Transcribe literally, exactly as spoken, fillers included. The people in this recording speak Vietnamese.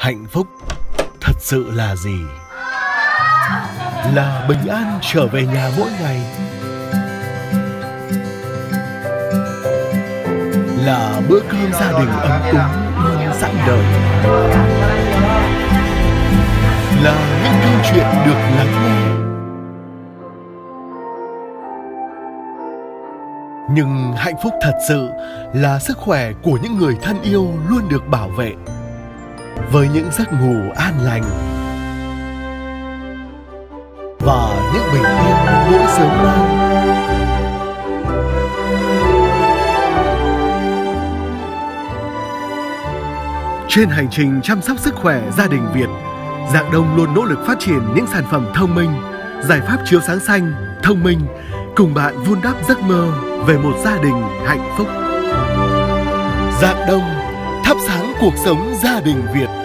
Hạnh phúc thật sự là gì? Là bình an trở về nhà mỗi ngày, là bữa cơm gia đình ấm cúng luôn sẵn đời, là những câu chuyện được lắng nghe. Nhưng hạnh phúc thật sự là sức khỏe của những người thân yêu luôn được bảo vệ, với những giấc ngủ an lành và những bình yên mỗi sớm mai. Trên hành trình chăm sóc sức khỏe gia đình Việt, Rạng Đông luôn nỗ lực phát triển những sản phẩm thông minh, giải pháp chiếu sáng xanh, thông minh, cùng bạn vun đắp giấc mơ về một gia đình hạnh phúc. Rạng Đông thắp sáng cuộc sống gia đình Việt.